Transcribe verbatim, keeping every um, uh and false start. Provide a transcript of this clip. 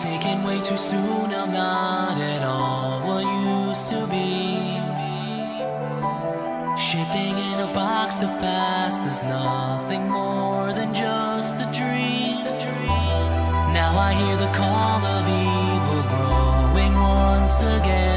taken way too soon, I'm not at all what used to be. Shifting in a box, the past is nothing more than just a dream. Now I hear the call of evil growing once again.